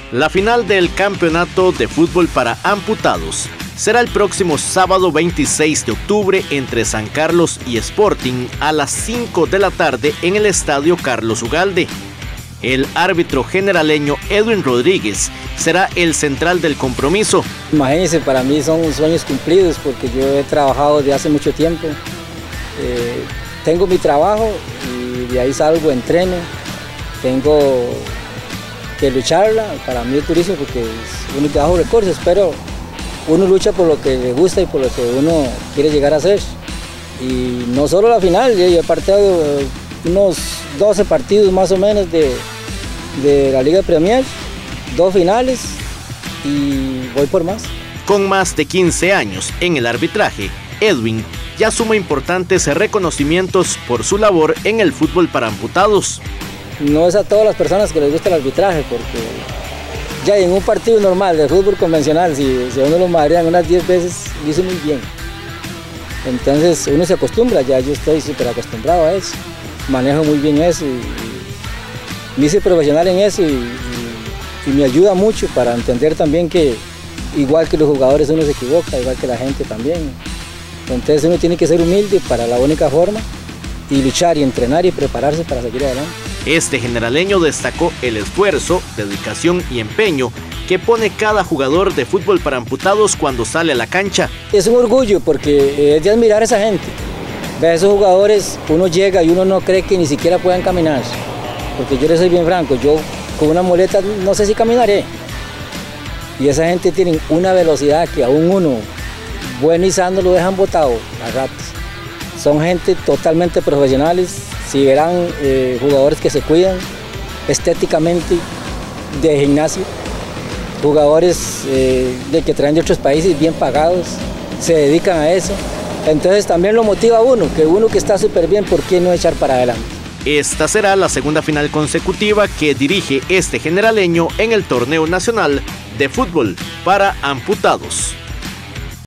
La final del campeonato de fútbol para amputados será el próximo sábado 26 de octubre entre San Carlos y Sporting a las 5 de la tarde en el estadio Carlos Ugalde. El árbitro generaleño Edwin Rodríguez será el central del compromiso. Imagínense, para mí son sueños cumplidos porque yo he trabajado desde hace mucho tiempo. Tengo mi trabajo y de ahí salgo, entreno, tengo que lucharla. Para mí es durísimo porque es un trabajo de recursos, pero uno lucha por lo que le gusta y por lo que uno quiere llegar a ser. Y no solo la final, yo he partido unos 12 partidos más o menos de la Liga Premier, 2 finales y voy por más. Con más de 15 años en el arbitraje, Edwin ya suma importantes reconocimientos por su labor en el fútbol para amputados. No es a todas las personas que les gusta el arbitraje, porque ya en un partido normal de fútbol convencional, si uno lo madrean unas 10 veces, lo hizo muy bien. Entonces uno se acostumbra, ya yo estoy súper acostumbrado a eso, manejo muy bien eso y me hice profesional en eso y me ayuda mucho para entender también que igual que los jugadores uno se equivoca, igual que la gente también. Entonces uno tiene que ser humilde para la única forma y luchar y entrenar y prepararse para seguir adelante. Este generaleño destacó el esfuerzo, dedicación y empeño que pone cada jugador de fútbol para amputados cuando sale a la cancha. Es un orgullo porque es de admirar a esa gente. Ve a esos jugadores, uno llega y uno no cree que ni siquiera puedan caminar. Porque yo les soy bien franco, yo con una muleta no sé si caminaré. Y esa gente tiene una velocidad que aún uno, bueno y sano, lo dejan botado a ratos. Son gente totalmente profesionales, si verán jugadores que se cuidan estéticamente de gimnasio, jugadores de que traen de otros países bien pagados, se dedican a eso. Entonces también lo motiva a uno que está súper bien, ¿por qué no echar para adelante? Esta será la segunda final consecutiva que dirige este generaleño en el torneo nacional de fútbol para amputados.